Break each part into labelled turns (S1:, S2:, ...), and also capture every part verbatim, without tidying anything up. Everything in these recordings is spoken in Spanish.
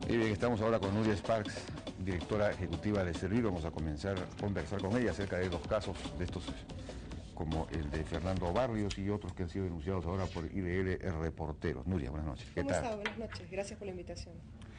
S1: Y bien, estamos ahora con Nuria Sparks, directora ejecutiva de Servir. Vamos a comenzar a conversar con ella acerca de dos casos de estos, como el de Fernando Barrios y otros que han sido denunciados ahora por I D L Reporteros. Nuria, buenas noches.
S2: ¿Cómo está? Buenas noches. Gracias por la invitación.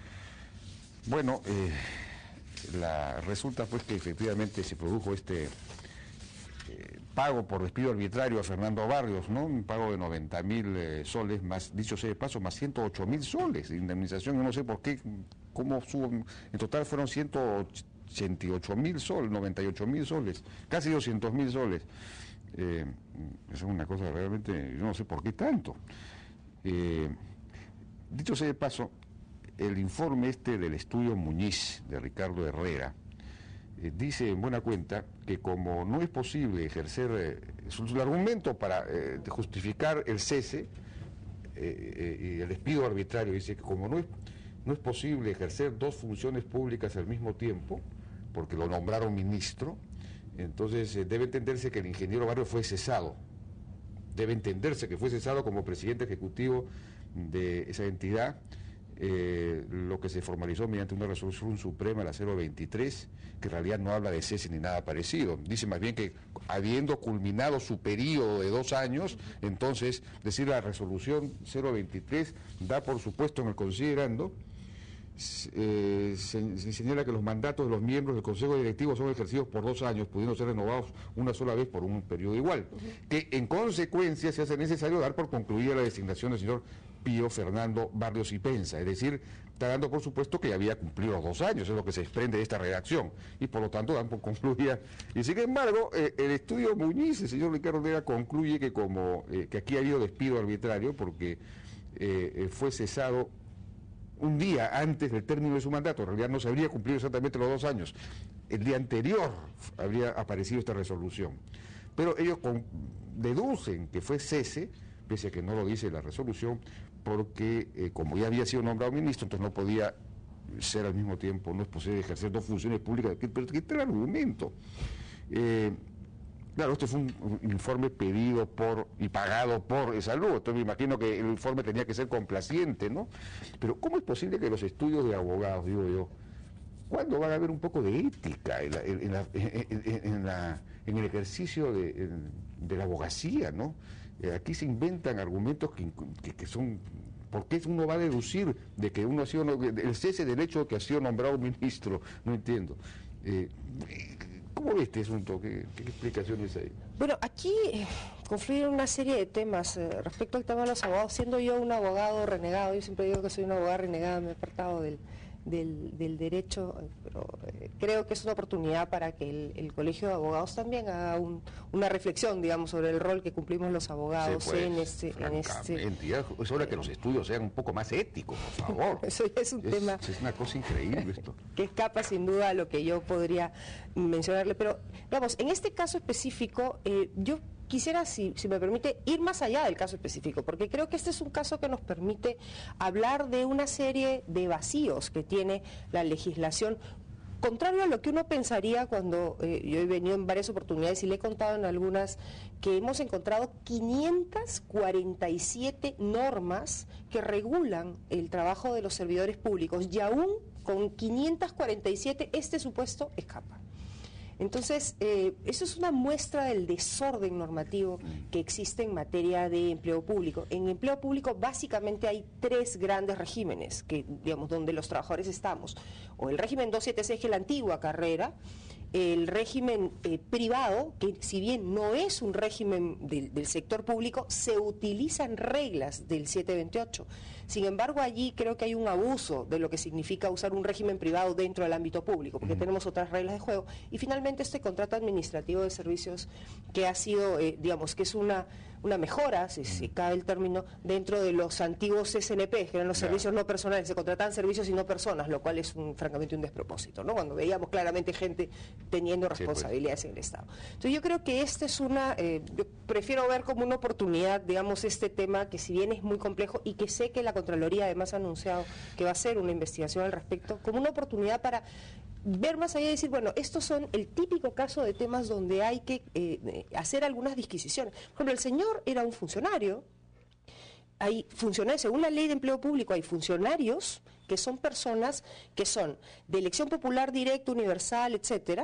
S1: Bueno, eh, la, resulta pues que efectivamente se produjo este eh, pago por despido arbitrario a Fernando Barrios, ¿no? Un pago de noventa mil eh, soles, más, dicho sea de paso, más ciento ocho mil soles de indemnización. Yo no sé por qué, cómo subo, en total fueron ciento ochenta y ocho mil soles, noventa y ocho mil soles, casi doscientos mil soles. Eh, es una cosa realmente, yo no sé por qué tanto. Eh, dicho sea de paso, el informe este del estudio Muñiz de Ricardo Herrera eh, dice en buena cuenta que como no es posible ejercer, eh, su, su argumento para eh, justificar el cese eh, eh, y el despido arbitrario, dice que como no es, no es posible ejercer dos funciones públicas al mismo tiempo, porque lo nombraron ministro, entonces eh, debe entenderse que el ingeniero Barrios fue cesado, debe entenderse que fue cesado como presidente ejecutivo de esa entidad. Eh, lo que se formalizó mediante una resolución suprema, la cero veintitrés, que en realidad no habla de cese ni nada parecido. Dice más bien que habiendo culminado su periodo de dos años, entonces, decir la resolución cero veintitrés da por supuesto en el considerando, eh, se, se señala que los mandatos de los miembros del Consejo Directivo son ejercidos por dos años, pudiendo ser renovados una sola vez por un periodo igual, uh-huh. que en consecuencia se hace necesario dar por concluida la designación del señor Pío Fernando Barrios y Pensa, es decir, está dando por supuesto que había cumplido los dos años, es lo que se desprende de esta redacción, y por lo tanto dan por concluida. Y sin embargo, eh, el estudio Muñiz, el señor Ricardo Herrera, concluye que como eh, que aquí ha habido despido arbitrario porque eh, fue cesado un día antes del término de su mandato, en realidad no se habría cumplido exactamente los dos años, el día anterior habría aparecido esta resolución, pero ellos con, deducen que fue cese, pese a que no lo dice la resolución, porque eh, como ya había sido nombrado ministro, entonces no podía ser al mismo tiempo, no es posible ejercer dos funciones públicas, pero ¿qué tal el argumento? Eh, claro, este fue un, un informe pedido por y pagado por Salud, entonces me imagino que el informe tenía que ser complaciente, ¿no? Pero ¿cómo es posible que los estudios de abogados, digo yo, ¿cuándo van a haber un poco de ética en, la, en, la, en, en, la, en el ejercicio de, de la abogacía, ¿no? Eh, aquí se inventan argumentos que, que, que son... ¿Por qué uno va a deducir de que uno ha sido... el cese del hecho de que ha sido nombrado ministro? No entiendo. Eh, ¿Cómo ve este asunto? ¿Qué, qué explicaciones hay?
S2: Bueno, aquí eh, confluyen una serie de temas eh, respecto al tema de los abogados. Siendo yo un abogado renegado, yo siempre digo que soy una abogada renegada, me he apartado del... Del, del derecho, pero eh, creo que es una oportunidad para que el, el Colegio de Abogados también haga un, una reflexión, digamos, sobre el rol que cumplimos los abogados
S1: sí, pues,
S2: en este... En este
S1: ya es hora eh, que los estudios sean un poco más éticos, por favor.
S2: Eso ya es un
S1: es,
S2: tema...
S1: Es una cosa increíble esto.
S2: Que escapa sin duda a lo que yo podría mencionarle, pero, digamos, en este caso específico, eh, yo... Quisiera, si, si me permite, ir más allá del caso específico, porque creo que este es un caso que nos permite hablar de una serie de vacíos que tiene la legislación, contrario a lo que uno pensaría cuando eh, yo he venido en varias oportunidades y le he contado en algunas que hemos encontrado quinientas cuarenta y siete normas que regulan el trabajo de los servidores públicos y aún con quinientas cuarenta y siete este supuesto escapa. Entonces, eh, eso es una muestra del desorden normativo que existe en materia de empleo público. En empleo público básicamente hay tres grandes regímenes, que, digamos, donde los trabajadores estamos. O el régimen doscientos setenta y seis, que es la antigua carrera, el régimen eh, privado, que si bien no es un régimen de, del sector público, se utilizan reglas del setecientos veintiocho. Sin embargo, allí creo que hay un abuso de lo que significa usar un régimen privado dentro del ámbito público, porque uh-huh. tenemos otras reglas de juego. Y finalmente este contrato administrativo de servicios que ha sido, eh, digamos, que es una, una mejora, si, si cabe el término, dentro de los antiguos S N P, que eran los yeah. servicios no personales, se contrataban servicios y no personas, lo cual es un, francamente un despropósito, ¿no? Cuando veíamos claramente gente teniendo responsabilidades sí, pues. en el Estado. Entonces yo creo que este es una, eh, yo prefiero ver como una oportunidad, digamos, este tema que si bien es muy complejo y que sé que la Contraloría además ha anunciado que va a hacer una investigación al respecto, como una oportunidad para ver más allá y decir, bueno, estos son el típico caso de temas donde hay que eh, hacer algunas disquisiciones. Por ejemplo, el señor era un funcionario hay funcionarios, según la ley de empleo público, hay funcionarios que son personas que son de elección popular directa, universal, etcétera,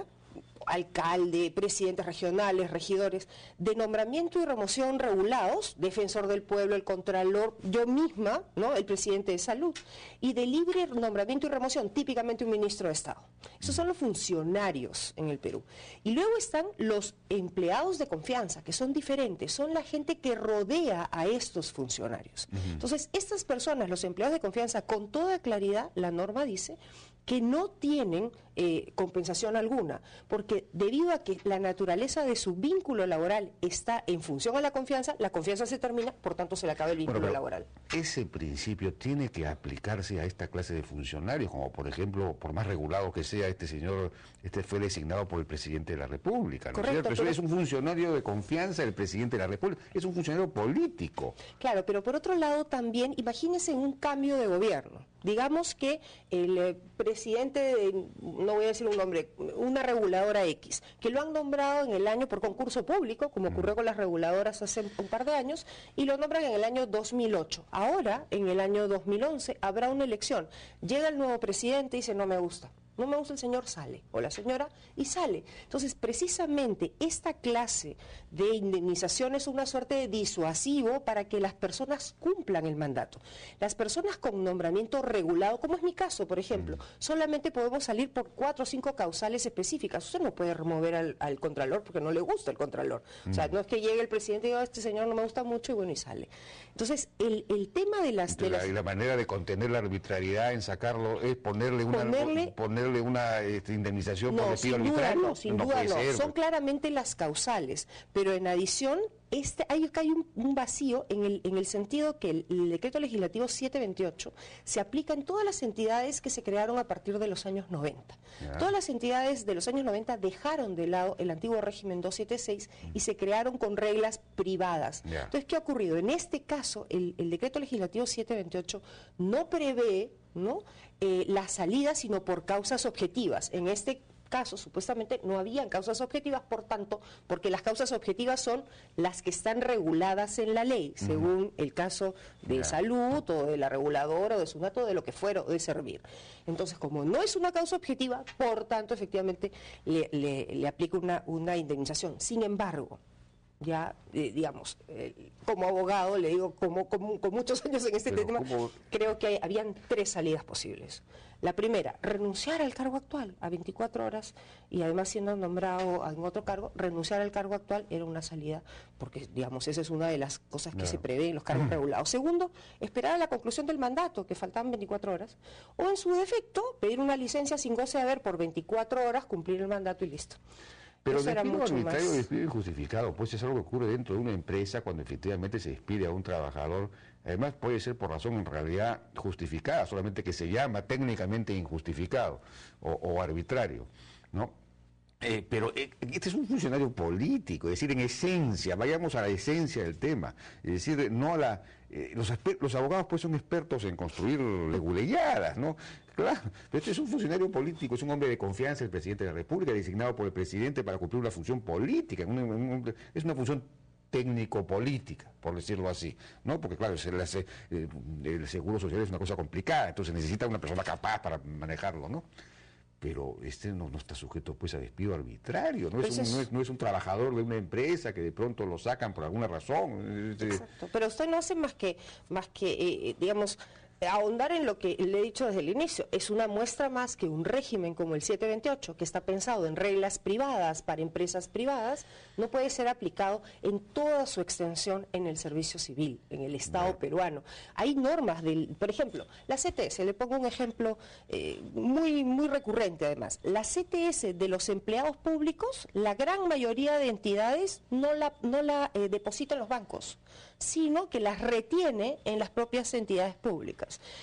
S2: alcalde, presidentes regionales, regidores, de nombramiento y remoción regulados, defensor del pueblo, el contralor, yo misma, ¿no?, el presidente de salud, y de libre nombramiento y remoción, típicamente un ministro de Estado. Esos son los funcionarios en el Perú. Y luego están los empleados de confianza, que son diferentes, son la gente que rodea a estos funcionarios. Uh-huh. Entonces, estas personas, los empleados de confianza, con toda claridad, la norma dice que no tienen eh, compensación alguna, porque debido a que la naturaleza de su vínculo laboral está en función a la confianza, la confianza se termina, por tanto se le acaba el vínculo bueno, laboral.
S1: Ese principio tiene que aplicarse a esta clase de funcionarios, como por ejemplo, por más regulado que sea, este señor, este fue designado por el presidente de la República, ¿no
S2: Correcto,
S1: es cierto? Pero... es un funcionario de confianza del presidente de la República, es un funcionario político.
S2: Claro, pero por otro lado también, imagínense un cambio de gobierno. Digamos que el eh, presidente, de, no voy a decir un nombre, una reguladora X, que lo han nombrado en el año por concurso público, como ocurrió con las reguladoras hace un par de años, y lo nombran en el año dos mil ocho. Ahora, en el año dos mil once, habrá una elección. Llega el nuevo presidente y dice, no me gusta. No me gusta el señor, sale, o la señora, y sale. Entonces, precisamente esta clase de indemnización es una suerte de disuasivo para que las personas cumplan el mandato. Las personas con nombramiento regulado, como es mi caso, por ejemplo, solamente podemos salir por cuatro o cinco causales específicas. Usted no puede remover al, al contralor porque no le gusta el contralor. O sea, no es que llegue el presidente y diga, este señor no me gusta mucho, y bueno, y sale. Entonces, el, el tema de las...
S1: Entonces,
S2: de las...
S1: La, la manera de contener la arbitrariedad en sacarlo es ponerle una...
S2: Ponerle,
S1: ponerle una este, indemnización
S2: no,
S1: por despido
S2: sin duda
S1: arbitrario.
S2: no, sin
S1: no
S2: duda no.
S1: Ser.
S2: Son claramente las causales, pero en adición este, hay, hay un, un vacío en el, en el sentido que el, el decreto legislativo setecientos veintiocho se aplica en todas las entidades que se crearon a partir de los años noventa. Ya. Todas las entidades de los años noventa dejaron de lado el antiguo régimen doscientos setenta y seis y se crearon con reglas privadas. Ya. Entonces, ¿qué ha ocurrido? En este caso, el, el decreto legislativo setecientos veintiocho no prevé, ¿no?, eh, la salida, sino por causas objetivas. En este caso, supuestamente, no habían causas objetivas, por tanto, porque las causas objetivas son las que están reguladas en la ley, uh-huh. según el caso de yeah. salud, o de la reguladora, o de SUNAT, o de lo que fuera, o de servir. Entonces, como no es una causa objetiva, por tanto, efectivamente, le, le, le aplica una, una indemnización. Sin embargo, ya, eh, digamos, eh, como abogado, le digo, como, como con muchos años en este Pero, tema, ¿cómo? creo que hay, habían tres salidas posibles. La primera, renunciar al cargo actual a veinticuatro horas, y además siendo nombrado en otro cargo, renunciar al cargo actual era una salida, porque, digamos, esa es una de las cosas que no. se prevé en los cargos regulados. Segundo, esperar a la conclusión del mandato, que faltaban veinticuatro horas, o en su defecto, pedir una licencia sin goce de haber por veinticuatro horas, cumplir el mandato y listo.
S1: Pero el despido arbitrario y despido injustificado, pues es algo que ocurre dentro de una empresa cuando efectivamente se despide a un trabajador. Además puede ser por razón en realidad justificada, solamente que se llama técnicamente injustificado o, o arbitrario, ¿no? Eh, pero eh, este es un funcionario político, es decir, en esencia, vayamos a la esencia del tema, es decir, no a la... Eh, los, los abogados pues son expertos en construir leguleyadas, ¿no? Claro, pero este es un funcionario político, es un hombre de confianza del presidente de la República, designado por el presidente para cumplir una función política, una, una, es una función técnico-política, por decirlo así, ¿no? Porque claro, el, el, el seguro social es una cosa complicada, entonces necesita una persona capaz para manejarlo, ¿no? Pero este no, no está sujeto pues a despido arbitrario, no es, un, no, es, no es un trabajador de una empresa que de pronto lo sacan por alguna razón.
S2: Exacto, pero usted no hace más que, más que eh, digamos, ahondar en lo que le he dicho desde el inicio. Es una muestra más que un régimen como el setecientos veintiocho, que está pensado en reglas privadas para empresas privadas, no puede ser aplicado en toda su extensión en el servicio civil, en el Estado no. peruano. Hay normas, del, por ejemplo, la C T S, le pongo un ejemplo eh, muy, muy recurrente además. La C T S de los empleados públicos, la gran mayoría de entidades no la, no la eh, deposita en los bancos, sino que las retiene en las propias entidades públicas.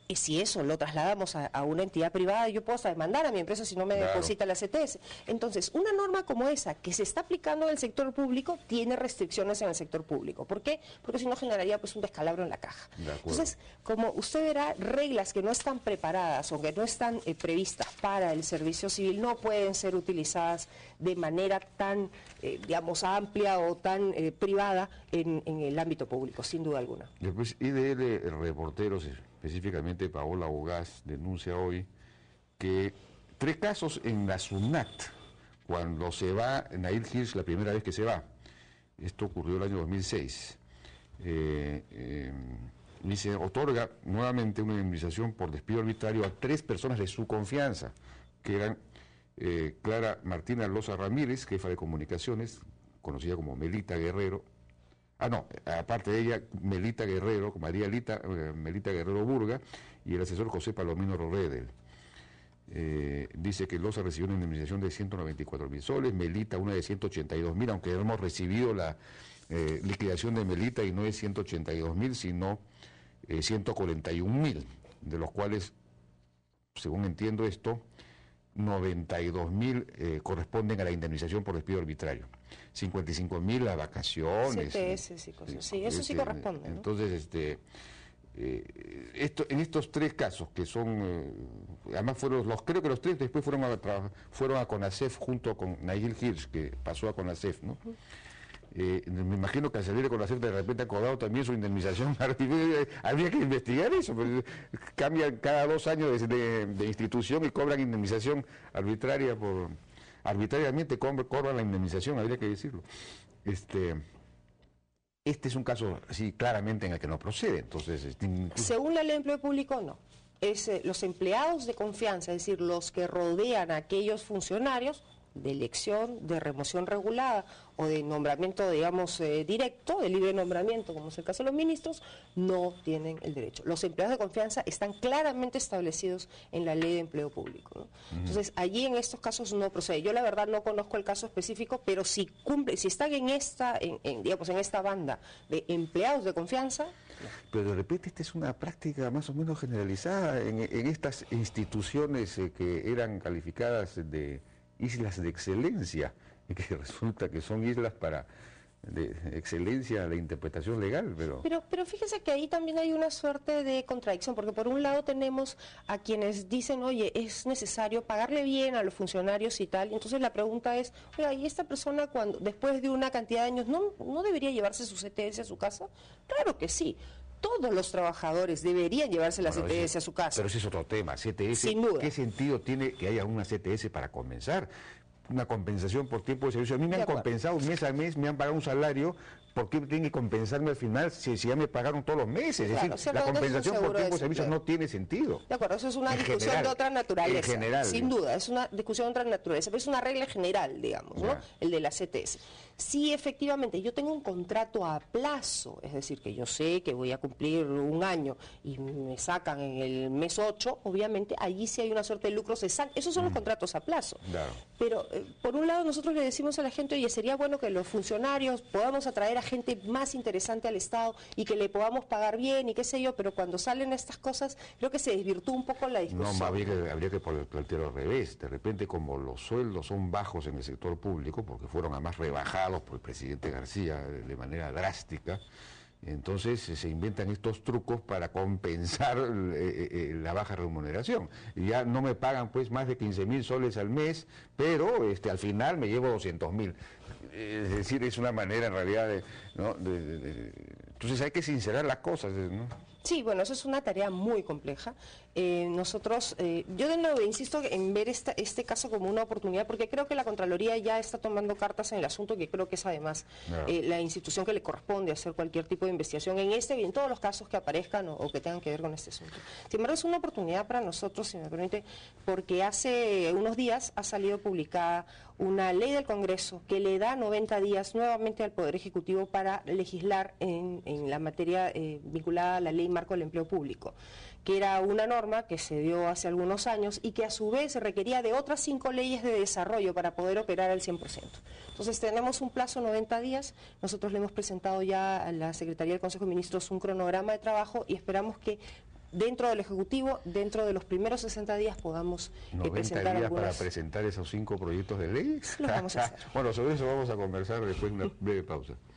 S2: Y si eso lo trasladamos a, a una entidad privada, yo puedo hasta demandar a mi empresa si no me
S1: Claro.
S2: deposita la C T S. Entonces, una norma como esa, que se está aplicando en el sector público, tiene restricciones en el sector público. ¿Por qué? Porque si no generaría pues un descalabro en la caja.
S1: De acuerdo.
S2: Entonces, como usted verá, reglas que no están preparadas o que no están eh, previstas para el servicio civil no pueden ser utilizadas de manera tan, eh, digamos, amplia o tan eh, privada en, en el ámbito público, sin duda alguna.
S1: Después, I D L Reporteros, específicamente Paola Bogás, denuncia hoy que tres casos en la SUNAT, cuando se va Nahil Hirsch la primera vez que se va. Esto ocurrió el año dos mil seis. Eh, eh, dice, otorga nuevamente una indemnización por despido arbitrario a tres personas de su confianza, que eran eh, Clara Martina Loza Ramírez, jefa de comunicaciones, conocida como Melita Guerrero. Ah, no, aparte de ella, Melita Guerrero, María Lita, eh, Melita Guerrero Burga, y el asesor José Palomino Rodel. Eh, dice que Loza recibió una indemnización de ciento noventa y cuatro mil soles, Melita una de ciento ochenta y dos mil, aunque hemos recibido la eh, liquidación de Melita y no es ciento ochenta y dos mil, sino eh, ciento cuarenta y un mil, de los cuales, según entiendo esto, noventa y dos mil eh, corresponden a la indemnización por despido arbitrario, cincuenta y cinco mil a vacaciones.
S2: C T S, sí, cosas. Sí, eso sí corresponde, ¿no?
S1: Entonces, este, eh, esto, en estos tres casos que son, eh, además fueron los, creo que los tres después fueron a trabajar, fueron a CONACEF junto con Nahil Hirsch, que pasó a CONACEF, ¿no? Uh-huh. Eh, me imagino que al salir de CONACEF de repente ha cobrado también su indemnización. Habría que investigar eso, pero cambian cada dos años de, de, de institución y cobran indemnización arbitraria por arbitrariamente cobran la indemnización, habría que decirlo. Este este es un caso así claramente en el que no procede, entonces este, incluso...
S2: Según la ley de empleo público, no. Es eh, los empleados de confianza, es decir, los que rodean a aquellos funcionarios de elección, de remoción regulada o de nombramiento, digamos, eh, directo, de libre nombramiento, como es el caso de los ministros, no tienen el derecho. Los empleados de confianza están claramente establecidos en la ley de empleo público, ¿no? Uh-huh. Entonces, allí en estos casos no procede. Yo la verdad no conozco el caso específico, pero si cumple, si están en esta, en, en, digamos, en esta banda de empleados de confianza.
S1: Pero de repente esta es una práctica más o menos generalizada en, en estas instituciones eh, que eran calificadas de islas de excelencia, y que resulta que son islas para de excelencia la interpretación legal, pero...
S2: pero... Pero fíjese que ahí también hay una suerte de contradicción, porque por un lado tenemos a quienes dicen, oye, es necesario pagarle bien a los funcionarios y tal, y entonces la pregunta es, oiga, ¿y esta persona cuando después de una cantidad de años no, no debería llevarse su C T S a su casa? Claro que sí. Todos los trabajadores deberían llevarse la bueno, C T S ese, a su casa.
S1: Pero ese es otro tema, C T S,
S2: sin duda.
S1: ¿Qué sentido tiene que haya una C T S para comenzar? Una compensación por tiempo de servicio. A mí me han compensado mes a mes, me han pagado un salario, ¿por qué tienen que compensarme al final si, si ya me pagaron todos los meses? Claro, es decir, la compensación por tiempo de servicio no tiene sentido.
S2: De acuerdo, eso es una en discusión general, de otra naturaleza.
S1: En general.
S2: Sin duda, es una discusión de otra naturaleza, pero es una regla general, digamos, ¿no? El de la C T S. Si efectivamente yo tengo un contrato a plazo, es decir, que yo sé que voy a cumplir un año y me sacan en el mes ocho, obviamente allí sí hay una suerte de lucro cesante. Esos son mm. los contratos a plazo.
S1: Claro.
S2: Pero eh, por un lado nosotros le decimos a la gente, oye, sería bueno que los funcionarios podamos atraer a gente más interesante al Estado y que le podamos pagar bien y qué sé yo, pero cuando salen estas cosas creo que se desvirtúa un poco la discusión.
S1: No, más bien que habría que plantearlo al revés. De repente, como los sueldos son bajos en el sector público, porque fueron además rebajados por el presidente García de manera drástica, entonces se inventan estos trucos para compensar eh, eh, la baja remuneración. Y ya no me pagan pues más de quince mil soles al mes, pero este, al final me llevo doscientos mil. Es decir, es una manera en realidad de, ¿no? de, de, de... Entonces hay que sincerar las cosas, ¿no?
S2: Sí, bueno, eso es una tarea muy compleja. Eh, nosotros, eh, yo de nuevo insisto en ver esta, este caso como una oportunidad, porque creo que la Contraloría ya está tomando cartas en el asunto, que creo que es además no. eh, la institución que le corresponde hacer cualquier tipo de investigación en este y en todos los casos que aparezcan o, o que tengan que ver con este asunto. Sin embargo, es una oportunidad para nosotros, si me permite, porque hace unos días ha salido publicada una ley del Congreso que le da noventa días nuevamente al Poder Ejecutivo para legislar en, en la materia eh, vinculada a la Ley Marco del Empleo Público, que era una norma que se dio hace algunos años y que a su vez requería de otras cinco leyes de desarrollo para poder operar al cien por ciento. Entonces tenemos un plazo de noventa días, nosotros le hemos presentado ya a la Secretaría del Consejo de Ministros un cronograma de trabajo y esperamos que dentro del Ejecutivo, dentro de los primeros sesenta días podamos eh, presentar
S1: días
S2: algunas...
S1: para presentar esos cinco proyectos de ley.
S2: Los vamos a hacer.
S1: Bueno, sobre eso vamos a conversar después de una breve pausa.